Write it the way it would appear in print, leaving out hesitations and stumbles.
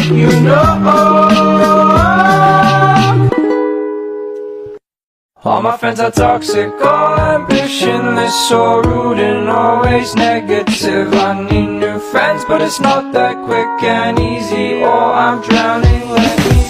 make you know. All my friends are toxic, all ambitionless, so rude and always negative. I need new friends, but it's not that quick and easy, or I'm drowning. Let me